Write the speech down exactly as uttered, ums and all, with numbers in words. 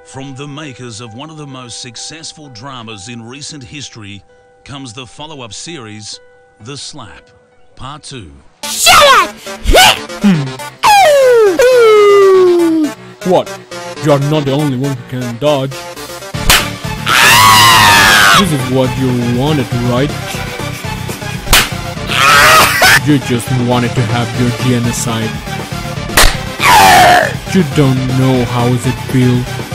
From the makers of one of the most successful dramas in recent history comes the follow-up series, The Slap, Part two. Shut up! What? You're not the only one who can dodge. This is what you wanted, right? You just wanted to have your genocide. You don't know how does it feel